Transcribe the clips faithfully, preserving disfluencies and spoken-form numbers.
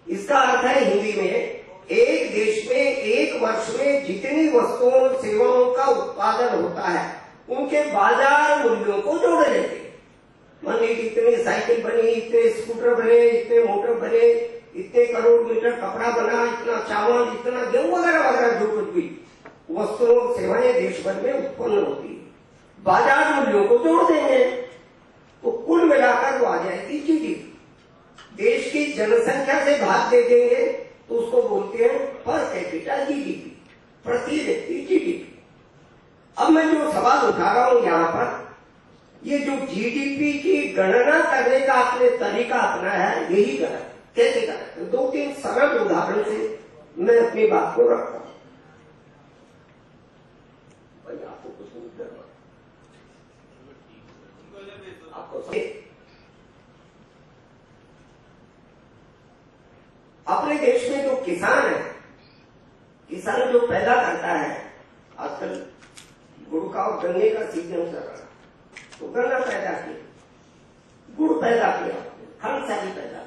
इसका अर्थ है हिंदी में, एक देश में एक वर्ष में जितनी वस्तुओं और सेवाओं का उत्पादन होता है उनके बाजार मूल्यों को जोड़ लेते हैं। मान लीजिए इतनी साइकिल बनी, इतने स्कूटर बने, इतने मोटर बने, इतने करोड़ मीटर कपड़ा बना, इतना चावल, इतना गेहूं वगैरह वगैरह जो कुछ भी वस्तुओं और सेवाएं देश भर में उत्पन्न होती है, बाजार मूल्यों को जोड़ देंगे तो कुल मिलाकर वो आ जाएगी जीडीपी। देश की जनसंख्या से भाग दे देंगे तो उसको बोलते हैं पर कैपिटा जीडीपी, प्रति व्यक्ति जीडीपी। अब मैं जो सवाल उठा रहा हूं यहाँ पर, ये जो जीडीपी की गणना करने का आपने तरीका अपनाया है यही गलत है। कैसे गलत है? दो तीन सरल उदाहरण से मैं अपनी बात को रखता हूं। भाई आपको कुछ नहीं करना, आपको अपने देश में जो किसान है, किसान जो पैदा करता है, आजकल गुड़ का और गन्ने का सीजन चल रहा है, तो गन्ना पैदा किया, गुड़ पैदा किया, खांडसारी पैदा,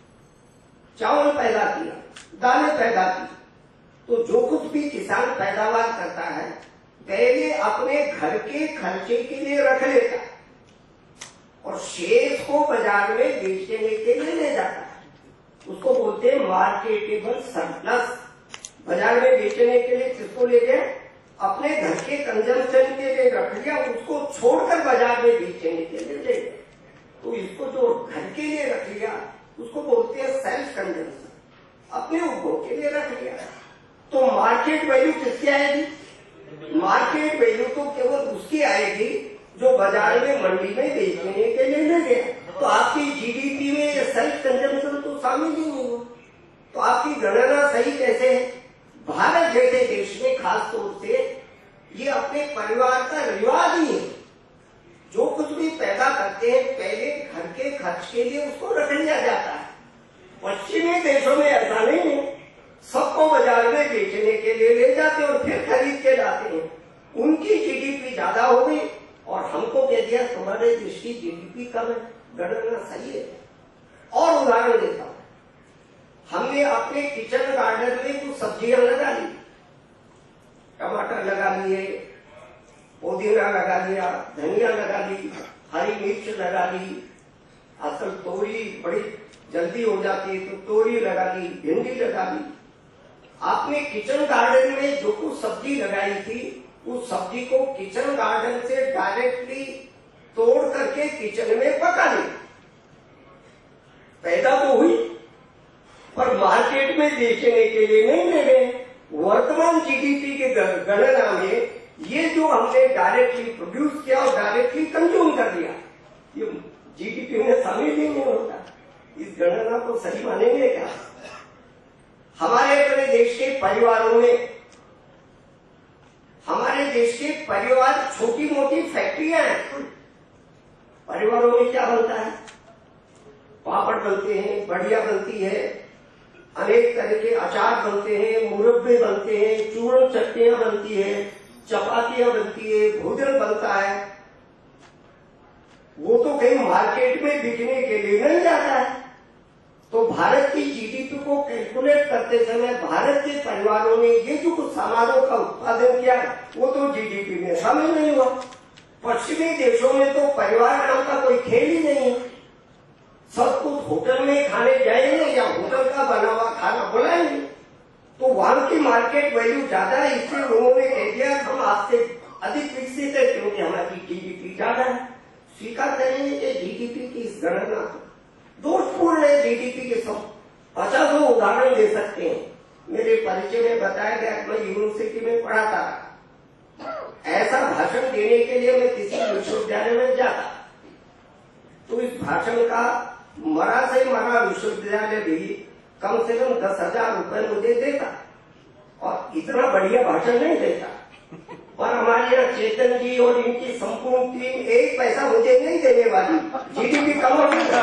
चावल पैदा किया, दालें पैदा की, तो जो कुछ भी किसान पैदावार करता है पहले अपने घर के खर्चे के लिए रख लेता है और शेष को बाजार में बेचने के लिए ले जाता है। उसको बोलते हैं मार्केटेबल सरप्लस। बाजार में बेचने के लिए किसको ले गए? अपने घर के कंजम्पशन के लिए रख लिया, उसको छोड़कर बाजार में बेचने के लिए ले गए। तो इसको जो घर के लिए रख लिया उसको बोलते हैं सेल्फ कंजम्पशन, अपने उपभोग के लिए रख लिया। तो मार्केट वैल्यू किसकी आएगी? मार्केट वैल्यू तो केवल उसकी आएगी जो बाजार में मंडी में बेचने के लिए ले गया। तो आपकी जीडीपी में ये सेल्फ कंजम्पशन तो शामिल ही नहीं हुआ। तो आपकी गणना सही कैसे है? भारत जैसे देश में खास तौर से ये अपने परिवार का रिवाज ही है, जो कुछ भी पैदा करते हैं पहले घर के खर्च के लिए उसको रख लिया जाता है। पश्चिमी देशों में ऐसा नहीं है, सबको बाजार में बेचने के लिए ले जाते हैं और फिर खरीद के लाते हैं। उनकी जीडीपी ज्यादा हो गई और हमको कह दिया तुम्हारे देश की जीडीपी कम है, गणना सही है। और उदाहरण देता हूं, हमने अपने किचन गार्डन में कुछ सब्जियां लगा ली, टमाटर लगा लिए, पुदीना लगा लिया, धनिया लगा ली, हरी मिर्च लगा ली, आजकल तोरी बड़ी जल्दी हो जाती है तो तोरी लगा ली, भिंडी लगा ली। आपने किचन गार्डन में जो कुछ सब्जी लगाई थी उस सब्जी को किचन गार्डन से डायरेक्टली तोड़ करके किचन में पका ली, पैदा तो हुई पर मार्केट में बेचने के लिए नहीं ले गए। वर्तमान जीडीपी के गणना में ये जो हमने डायरेक्टली प्रोड्यूस किया और डायरेक्टली कंज्यूम कर लिया, ये जीडीपी में शामिल ही नहीं होता। इस गणना को सही मानेंगे क्या? हमारे अपने देश के परिवारों में, हमारे देश के परिवार छोटी मोटी फैक्ट्रियां हैं। परिवारों में क्या बनता है? पापड़ बनते हैं, बढ़िया बनती है, अनेक तरह के अचार बनते हैं, मुरब्बे बनते हैं, चूर्ण चटनियां बनती है, चपातियां बनती है, भोजन बनता है। वो तो कहीं मार्केट में बिकने के लिए नहीं जाता है। तो भारत की जीडीपी को कैलकुलेट करते समय भारत के परिवारों ने ये जो कुछ सामानों का उत्पादन किया वो तो जीडीपी में शामिल नहीं हुआ। पश्चिमी देशों में तो परिवार नाम का कोई खेल ही नहीं है। सब कुछ होटल में खाने जाएंगे या होटल का बना हुआ खाना बुलाएंगे, तो वहां की मार्केट वैल्यू ज्यादा है, इसलिए लोगों ने कह दिया हम आपसे अधिक विकसित है क्योंकि हमारी जीडीपी ज्यादा है। स्वीकार करेंगे कि जीडीपी की इस गणना दोषपूर्ण है। जीडीपी के सब पचासों उदाहरण दे सकते हैं। मेरे परिचय में बताया गया कि मैं यूनिवर्सिटी में पढ़ाता था, ऐसा भाषण देने के लिए मैं किसी विश्वविद्यालय में जाता तो इस भाषण का मरा से मरा विश्वविद्यालय भी कम से कम दस हजार रूपये मुझे देता और इतना बढ़िया भाषण नहीं देता। पर हमारे यहाँ चेतन जी और इनकी संपूर्ण टीम एक पैसा मुझे नहीं देने वाली, जीडीपी कम हो गई।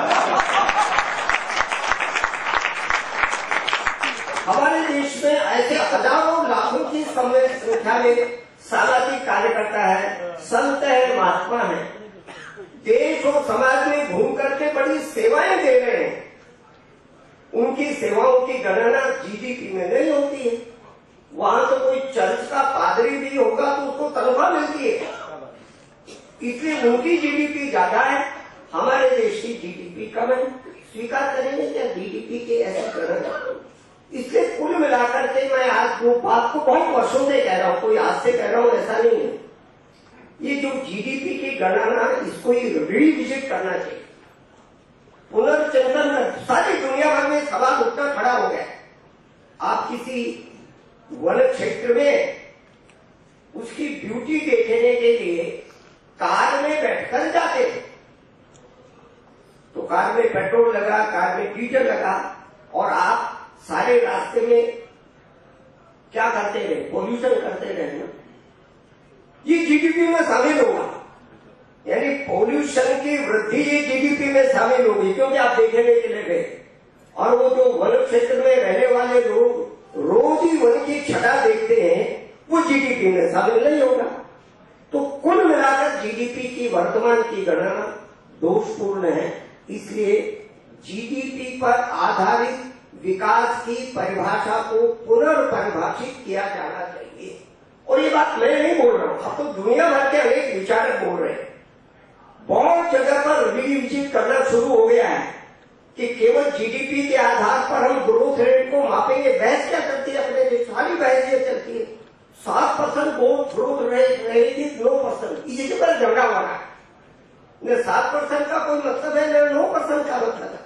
हमारे देश में ऐसे हजारों लाखों की संख्या में सामाजिक कार्यकर्ता है, संत है, महात्मा है, देश और समाज में घूम करके बड़ी सेवाएं दे रहे हैं। उनकी सेवाओं की गणना जीडीपी में नहीं होती है। वहां तो कोई चर्च का पादरी भी होगा तो उसको तनख्वाह मिलती है, इसलिए उनकी जीडीपी ज्यादा है, हमारे देश की जीडीपी कम है। स्वीकार करेंगे क्या जीडीपी के ऐसे गणना? इसलिए कुल मिलाकर के मैं आज जो बात को बहुत वर्षों से कह रहा हूं, कोई आज से कह रहा हूं ऐसा नहीं है, ये जो जीडीपी की गणना इसको रिविजिट करना चाहिए, पुनर्चिंतन में। सारी दुनिया भर में सवाल उठना खड़ा हो गया। आप किसी वन क्षेत्र में उसकी ब्यूटी देखने के लिए कार में बैठकर जाते थे, तो कार में पेट्रोल लगा, कार में डीजल लगा, और आप सारे रास्ते में क्या करते रहे? पोल्यूशन करते रहे ना। ये जीडीपी में शामिल होगा, यानी पोल्यूशन की वृद्धि ये जीडीपी में शामिल होगी, क्योंकि आप देखने के लिए गए, और वो जो वन क्षेत्र में रहने वाले लोग रोज ही वन की छटा देखते हैं, वो जीडीपी में शामिल नहीं होगा। तो कुल मिलाकर जीडीपी की वर्तमान की गणना दोषपूर्ण है। इसलिए जीडीपी पर आधारित विकास की परिभाषा को पुनर्परिभाषित किया जाना चाहिए। और ये बात मैं नहीं बोल रहा हूं, अब तो दुनिया भर के अनेक विचारक बोल रहे हैं। बहुत जगह पर रिविजिट करना शुरू हो गया है कि केवल जीडीपी के आधार पर हम ग्रोथ रेट को मापेंगे। बहस क्या करती है अपने देश? सारी बहस ये चलती है, सात परसेंट ग्रोथ रेट रहेगी, नौ परसेंट इसी पर झगड़ा हो रहा है। न सात परसेंट का कोई मतलब है, न नौ परसेंट का मतलब है।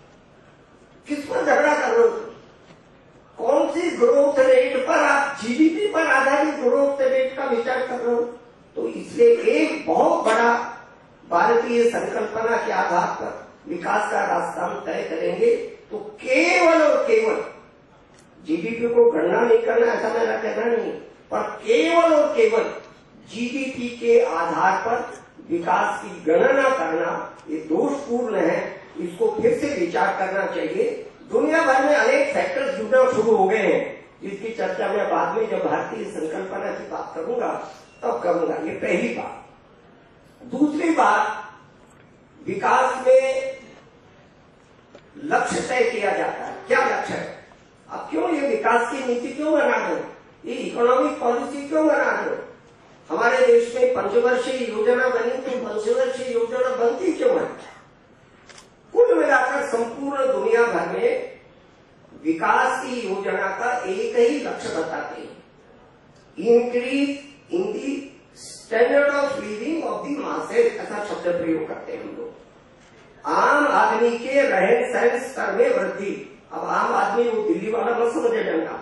किस पर झगड़ा कर रहे हो? कौन सी ग्रोथ रेट पर आप जीडीपी पर आधारित ग्रोथ रेट का विचार कर रहे हो? तो इसलिए एक बहुत बड़ा भारतीय संकल्पना के आधार पर विकास का रास्ता हम तय करेंगे, तो केवल और केवल जीडीपी को गणना नहीं करना, ऐसा मेरा कहना नहीं, पर केवल और केवल जीडीपी के आधार पर विकास की गणना करना ये दोषपूर्ण है। इसको फिर से विचार करना चाहिए। दुनिया भर में अनेक फैक्टर्स जुड़ना शुरू हो गए हैं, जिसकी चर्चा मैं बाद में जब भारतीय संकल्पना की बात करूंगा तब करूंगा। ये पहली बात। दूसरी बात, विकास में लक्ष्य तय किया जाता है। क्या लक्ष्य है? अब क्यों ये विकास की नीति क्यों बना रहे हो? ये इकोनॉमिक पॉलिसी क्यों बना रहे हो? हमारे देश में पंचवर्षीय योजना बनी, तो पंचवर्षीय योजना बनती क्यों है? कुल मिलाकर संपूर्ण दुनिया भर में विकास की योजना का एक ही लक्ष्य बताते हैं, increase in the standard of living of the masses, ऐसा शब्द प्रयोग करते हैं हम लोग। आम आदमी के रहन सहन स्तर में वृद्धि। अब आम आदमी वो दिल्ली वाला मत समझे डंडा,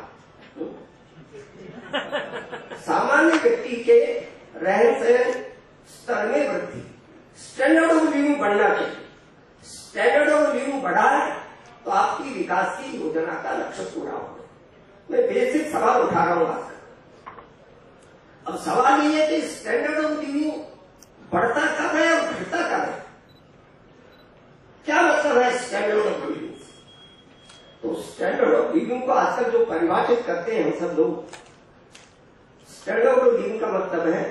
सामान्य व्यक्ति के रहन सहन स्तर में वृद्धि, स्टैंडर्ड ऑफ लिविंग बढ़ना चाहिए। स्टैंडर्ड ऑफ लिविंग बढ़ा है तो आपकी विकास की योजना का लक्ष्य पूरा होगा। मैं बेसिक सवाल उठा रहा हूं आज। अब सवाल ये है कि स्टैंडर्ड ऑफ लिविंग बढ़ता कब है और घटता कब है? क्या मतलब है स्टैंडर्ड ऑफ लिविंग? तो स्टैंडर्ड ऑफ लिविंग को आजकल जो परिभाषित करते हैं हम सब लोग, स्टैंडर्ड ऑफ लिविंग का मतलब है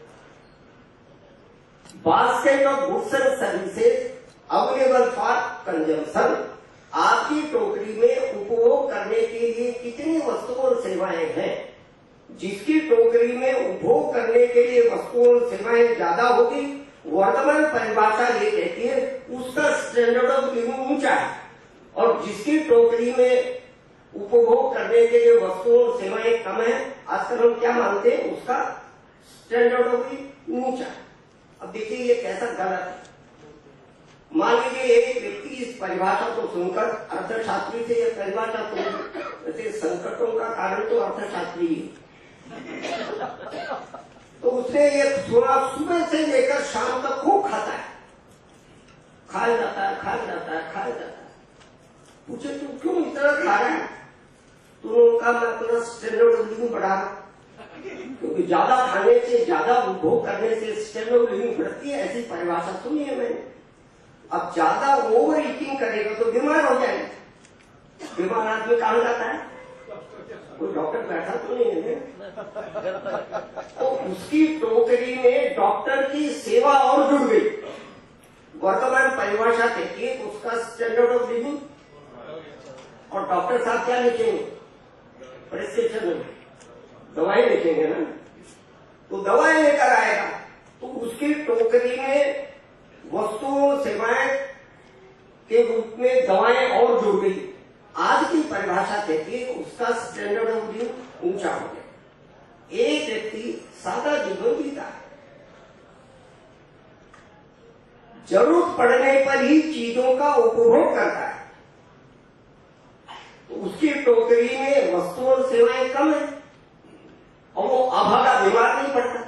basket of goods and services available for consumption. आपकी टोकरी में उपभोग करने के लिए कितनी वस्तुओं और सेवाएं हैं? जिसकी टोकरी में उपभोग करने के लिए वस्तुओं और सेवाएं ज्यादा होगी, वर्तमान परिभाषा ये कहती है उसका स्टैंडर्ड ऑफ लिविंग ऊंचा है, और जिसकी टोकरी में उपभोग करने के लिए वस्तुओं और सेवाएं कम है, आजकल हम क्या मानते हैं? उसका स्टैंडर्ड ऑफ लिविंग नीचा है। अब देखिए ये कैसा गलत है। मान लीजिए एक व्यक्ति इस परिभाषा को सुनकर अर्थशास्त्री से यह परिभाषा सुन, वैसे संकटों का कारण तो अर्थशास्त्री है, तो उसने ये सुना, सुबह से लेकर शाम तक खूब खाता है, खाया जाता है खाया जाता है खाया जाता है। पूछे तू क्यों इतना खा रहा है? तो उन्होंने कहा मैं अपना स्टैंडर्ड ऑफ लिविंग बढ़ा रहा, क्योंकि ज्यादा खाने से, ज्यादा उपभोग करने से स्टैंडर्ड ऑफ लिविंग बढ़ती है, ऐसी परिभाषा सुनी है मैंने। अब ज्यादा ओवर ईटिंग करेगा तो बीमार हो जाएगा। बीमार आदमी कहाँ जाता है? कोई डॉक्टर बैठा तो नहीं है, तो उसकी टोकरी में डॉक्टर की सेवा और जुड़ गई। वर्तमान परिभाषा कहती है उसका स्टैंडर्ड ऑफ लिविंग और डॉक्टर साहब क्या लिखेंगे? प्रिस्क्रिप्शन में दवाई लिखेंगे ना, तो दवाई लेकर आएगा तो उसकी टोकरी में वस्तुओं सेवाएं के रूप में दवाएं और जुड़ गई। आज की परिभाषा कहती है उसका स्टैंडर्ड ऑफ लिविंग ऊंचा हो गया। एक व्यक्ति सादा जीवन जीता है, जरूरत पड़ने पर ही चीजों का उपभोग करता है, तो उसकी टोकरी में वस्तु और सेवाएं कम है और वो अभागा बीमार नहीं पड़ता।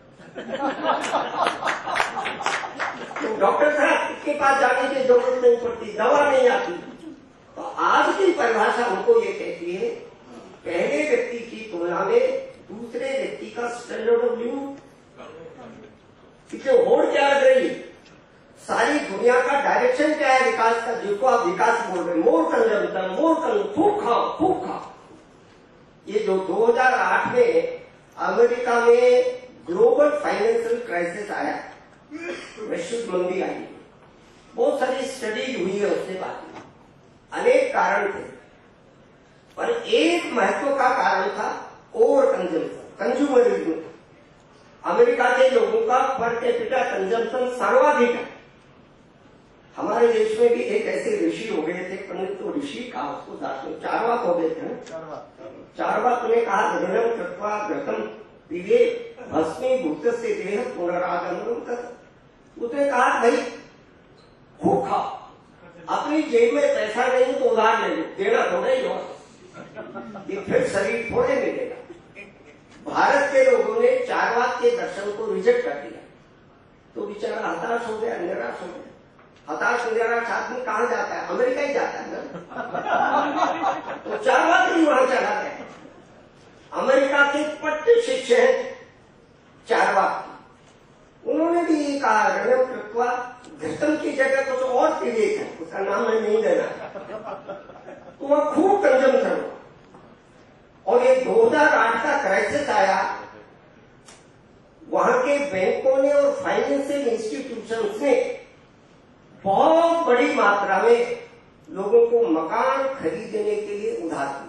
तो डॉक्टर साहब के पास जाने की जरूरत नहीं पड़ती, दवा नहीं आती। तो आज की परिभाषा हमको ये कहती है पहले व्यक्ति की तुलना में दूसरे व्यक्ति का स्टैंडर्ड ऑफ लिविंग इसे होड़ क्या लग रही है। सारी दुनिया का डायरेक्शन क्या है विकास का, जिसको आप विकास बोल रहे हैं, मोर कंजम्पशन, मोर कंजम्पशन, खूब खाओ खूब खाओ। ये जो दो हज़ार आठ में अमेरिका में ग्लोबल फाइनेंशियल क्राइसिस आया, वैश्विक मंदी आई, बहुत सारी स्टडी हुई है उसके बाद, अनेक कारण थे, पर एक महत्व का कारण था ओवर कंजम्पशन, कंज्यूमरिज्म। अमेरिका के लोगों का पर कैपिटा कंजम्पशन सर्वाधिक है। हमारे देश में भी एक ऐसे ऋषि हो गए थे, पंडित तो ऋषि कहा उसको, दार्शनिक चारवाक हो गए थे। चारवाक ने कहा धनम कृत्वा घृतम पीवे भस्मी भूत से देह पुनरागमनम कर। उसने कहा भाई खूब खाओ, अपनी जेब में पैसा नहीं तो उधार ले लो, देना थोड़ा ही हो, ये फिर शरीर थोड़े मिलेगा। भारत के लोगों ने चारवाक के दर्शन को रिजेक्ट कर दिया, तो बेचारा हताश हो गया, निराश हो गया। हताश निराश आदमी कहाँ जाता है? अमेरिका ही जाता है ना। तो चारवाक ही वहां चला गया। अमेरिका के पट्टे शिष्य हैं चारवाक, उन्होंने भी कहा रणम कृत्वा घृतम की जगह कुछ और पीले है, उसका नाम मैं नहीं देना, तो वह खूब कंजम करो। और ये दो हज़ार आठ का क्राइसिस आया, वहां के बैंकों ने और फाइनेंशियल इंस्टीट्यूशंस ने बहुत बड़ी मात्रा में लोगों को मकान खरीदने के लिए उधार दिया।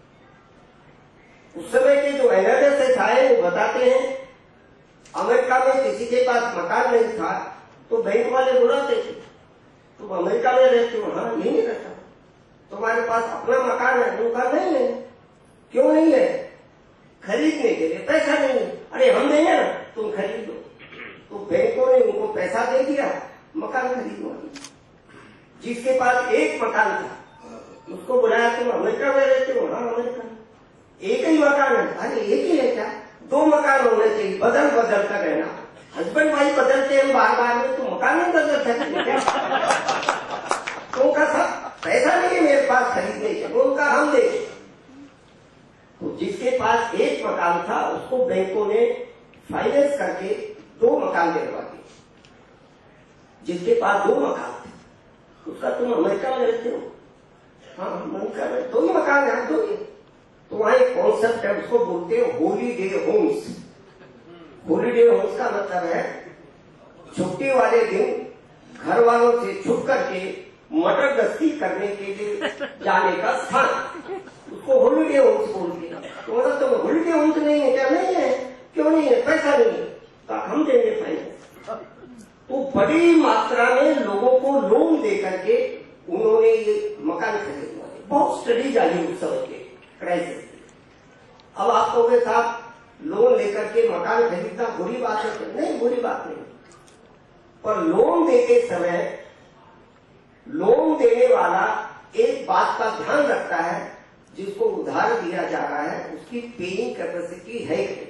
उस समय के जो एनालिसिस आए वो बताते हैं अमेरिका में किसी के पास मकान नहीं था तो बैंक वाले बुलाते थे, तुम तो अमेरिका में रहते हो? हाँ, नहीं रहता। तुम्हारे पास अपना मकान है? उनका नहीं है। क्यों नहीं है? खरीदने के लिए पैसा नहीं है। अरे हम नहीं है, तुम खरीद लो। तो बैंकों ने उनको पैसा दे दिया, मकान खरीदवा दिया। जिसके पास एक मकान था उसको बुलाया, तुम अमेरिका में रहते हो? हाँ, अमेरिका में। एक ही मकान है? अरे एक ही है क्या? दो मकान होने चाहिए, बदल बदल कर रहना। हस्बैंड वाइफ बदलते हैं बार बार में, तो मकान नहीं बदल सकते क्या? तो उनका सब पैसा नहीं है मेरे पास खरीदने के, उनका हम दे। तो जिसके पास एक मकान था उसको बैंकों ने फाइनेंस करके दो मकान दिलवा दिए। जिसके पास दो मकान थे उसका, तुम अमेरिका में रहते हो? हाँ, अमेरिका में दो ही मकान है, दो ही। तो वहां एक कॉन्सेप्ट है, उसको बोलते हैं हॉलीडे होम्स। हॉलीडे होम्स का मतलब है छुट्टी वाले दिन घर वालों से छुप करके मटर गश्ती करने के लिए जाने का स्थान, उसको हॉलीडे होम्स बोलते हैं। तो मतलब तो हॉलीडे होम्स नहीं है क्या? नहीं है। क्यों नहीं है? पैसा नहीं है। तो हम देंगे फाइनेंस। तो बड़ी मात्रा में लोगों को लोन दे करके उन्होंने ये मकान खरीदवा दिए। बहुत स्टडीज आई उस समय के क्राइसिस। अब आप कहोगे साहब लोन लेकर के मकान खरीदना बुरी बात है? नहीं, बुरी बात नहीं, पर लोन देते समय लोन देने वाला एक बात का ध्यान रखता है, जिसको उधार दिया जा रहा है उसकी पेइंग कैपेसिटी है कि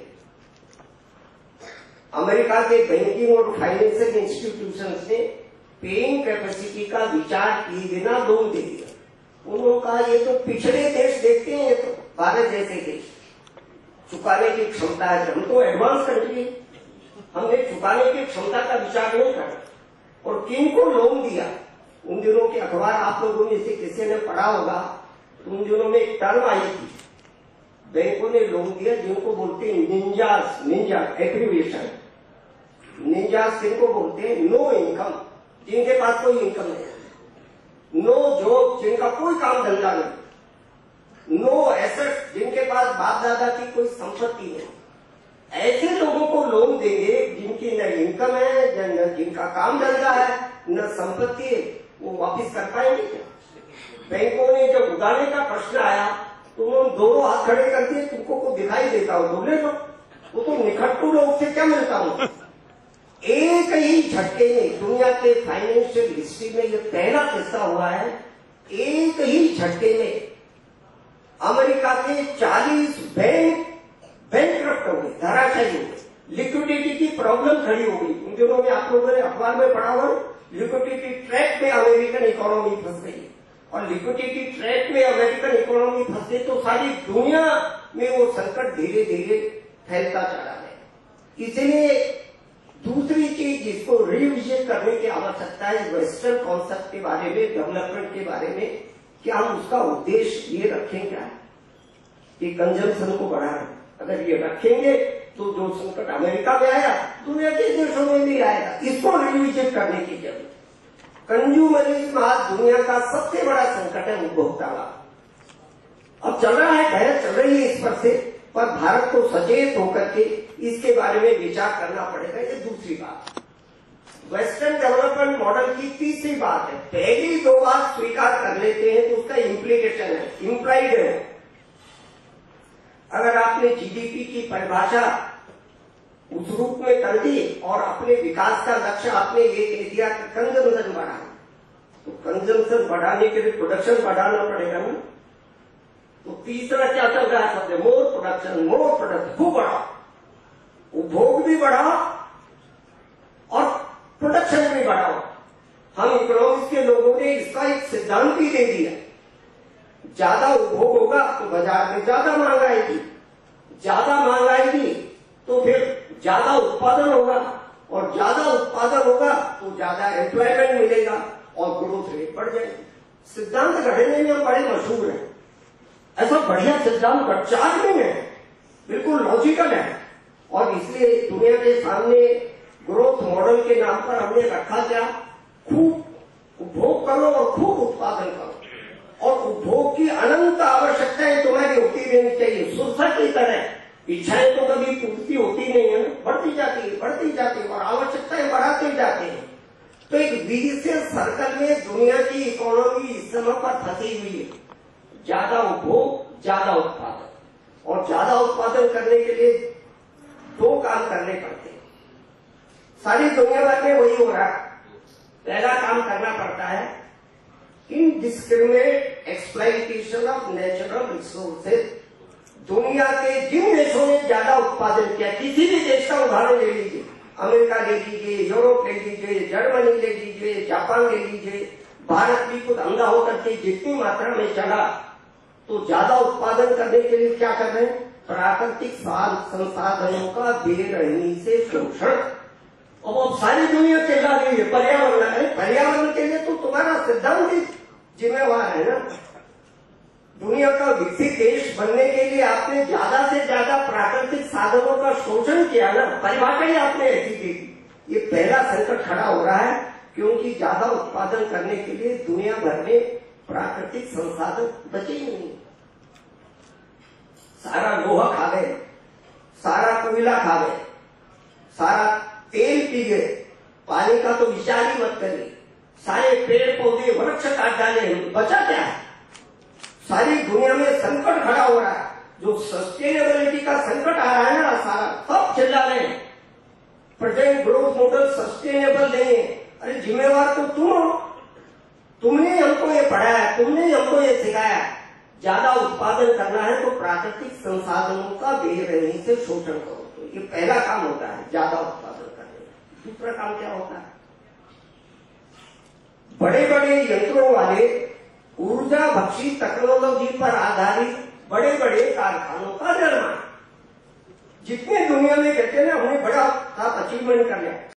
अमेरिका के बैंकिंग और फाइनेंशियल इंस्टीट्यूशंस ने पेइंग कैपेसिटी का विचार किए बिना लोन दे दिया। उन्होंने कहा ये तो पिछड़े देश देखते हैं, ये तो भारत जैसे देश चुकाने की क्षमता है, हम तो एडवांस कंट्री, हमने चुकाने की क्षमता का विचार नहीं करा। और किनको लोन दिया? उन दिनों के अखबार आप लोगों में से किसी ने पढ़ा होगा, उन दिनों में एक टर्म आई थी, बैंकों ने लोन दिया जिनको बोलते हैं निंजास, निंजा एग्रीवेशन। निंजास किनको बोलते हैं? नो इनकम, जिनके पास कोई इनकम नहीं, नो जॉब, जिनका कोई काम धंधा नहीं, बाप दादा की कोई संपत्ति नहीं। ऐसे लोगों को लोन देंगे जिनकी न इनकम है, न जिनका काम धंधा है, न संपत्ति है, वो वापिस कर पाएंगे क्या? बैंकों ने जब उड़ाने का प्रश्न आया तो उन्होंने दोनों हाथ खड़े कर दिए, तुमको को दिखाई देता हो तो ले लो, वो तो निखट्टू लोग से क्या मिलता हूं। एक ही झटके में दुनिया के फाइनेंशियल हिस्ट्री में ये पहला किस्सा हुआ है, एक ही झटके में अमेरिका के चालीस बैंक बैंकक्रप्ट हो गए, धराशायी हो गए, लिक्विडिटी की प्रॉब्लम खड़ी हो गई। उन दिनों में आप लोगों ने अखबार में पढ़ा हुआ, लिक्विडिटी ट्रैक में अमेरिकन इकोनॉमी फंस गई, और लिक्विडिटी ट्रैक में अमेरिकन इकोनॉमी फंस गई तो सारी दुनिया में वो संकट धीरे धीरे फैलता चला गया। इसलिए दूसरी चीज जिसको रिविजिट करने की आवश्यकता है, वेस्टर्न कॉन्सेप्ट के बारे में, डेवलपमेंट के बारे में, कि हम उसका उद्देश्य ये रखें क्या कि कंजम्पशन को बढ़ाना। अगर ये रखेंगे तो जो संकट अमेरिका में आया दुनिया के देशों में भी आएगा। इसको रिविजिट करने की जरूरत। कंज्यूमरिज्म आज दुनिया का सबसे बड़ा संकट है, उपभोक्तावाद। अब चल रहा है, बहस चल रही है इस पर से, पर भारत को सचेत होकर के इसके बारे में विचार करना पड़ेगा। ये दूसरी बात। वेस्टर्न डेवलपमेंट मॉडल की तीसरी बात है, पहली दो बात स्वीकार कर लेते हैं तो उसका इम्प्लीकेशन है, इम्प्लाइड है। अगर आपने जीडीपी की परिभाषा उस रूप में कर दी और अपने विकास का लक्ष्य आपने ये कह दिया कि कंजम्पशन बढ़ाना, तो कंजम्पशन बढ़ाने के लिए प्रोडक्शन बढ़ाना पड़ेगा ना। तो तीसरा क्या चल रहा है सबसे, मोर प्रोडक्शन, मोर प्रोडक्शन, खूब बढ़ाओ, उपभोग भी बढ़ाओ और प्रोडक्शन भी बढ़ाओ। हम इकोनॉमिक्स के लोगों ने इसका एक सिद्धांत भी दे दिया, ज्यादा उपभोग होगा तो बाजार में ज्यादा मांग आएगी, ज्यादा मांग आएगी तो फिर ज्यादा उत्पादन होगा, और ज्यादा उत्पादन होगा तो ज्यादा एम्प्लॉयमेंट मिलेगा और ग्रोथ रेट बढ़ जाएगी। सिद्धांत गढ़ने में हम बड़े मशहूर हैं, ऐसा बढ़िया सिद्धांत प्रचार नहीं है, बिल्कुल लॉजिकल है। और इसलिए दुनिया के सामने ग्रोथ मॉडल के नाम पर हमने रखा क्या, खूब उपभोग करो और खूब उत्पादन करो, और उपभोग की अनंत आवश्यकताएं तुम्हारी होती रहनी चाहिए। सुरसा की तरह इच्छाएं तो कभी पूर्ति होती नहीं है, बढ़ती जाती है, बढ़ती जाती है, और आवश्यकताएं बढ़ाते जाते हैं। तो एक विशेष सर्कल में दुनिया की इकोनॉमी इस समय पर फंसी हुई है, ज्यादा उपभोग, ज्यादा उत्पादन, और ज्यादा उत्पादन करने के लिए दो काम करने पड़ते हैं। सारी दुनिया भर में वही हो रहा है। पहला काम करना पड़ता है indiscriminate exploitation of natural resources. दुनिया के जिन देशों ने ज्यादा उत्पादन किया, किसी भी देश का उदाहरण ले लीजिए, अमेरिका ले लीजिए, यूरोप ले लीजिए, जर्मनी ले लीजिए, जापान ले लीजिए, भारत भी खुद अंधा होकर के जितनी मात्रा में चला, तो ज्यादा उत्पादन करने के लिए क्या कर रहे हैं, प्राकृतिक संसाधनों का बेरहमी से शोषण। अब अब सारी दुनिया चिल्ला रही है पर्यावरण है, पर्यावरण के लिए तो तुम्हारा सिद्धांत ही जिम्मेवार है ना। दुनिया का विकसित देश बनने के लिए आपने ज्यादा से ज्यादा प्राकृतिक साधनों का शोषण किया ना, परिभाषा ही आपने ऐसी दी। ये पहला संकट खड़ा हो रहा है, क्योंकि ज्यादा उत्पादन करने के लिए दुनिया भर में प्राकृतिक संसाधन बचे ही नहीं। सारा लोहा खा गए, सारा कोयला खा गए, सारा तेल पी गए, पानी का तो विचार ही मत करिए, सारे पेड़ पौधे वृक्ष काट डाले, बचा क्या है। सारी दुनिया में संकट खड़ा हो रहा है, जो सस्टेनेबिलिटी का संकट आ रहा है ना, सारा सब चिल्ला रहे हैं प्रेजेंट ग्रोथ मॉडल सस्टेनेबल नहीं है। अरे जिम्मेवार तो तुम हो, तुमने हमको ये पढ़ाया, तुमने हमको ये सिखाया, ज्यादा उत्पादन करना है तो प्राकृतिक संसाधनों का बेरहमी से शोषण करो। तो ये पहला काम होता है ज्यादा उत्पादन करने का। दूसरा काम क्या होता है, बड़े बड़े यंत्रों वाले ऊर्जा भक्षी टेक्नोलॉजी पर आधारित बड़े बड़े कारखानों का निर्माण। जितने दुनिया में कहते हैं ना हमने बड़ा अचीवमेंट कर लिया,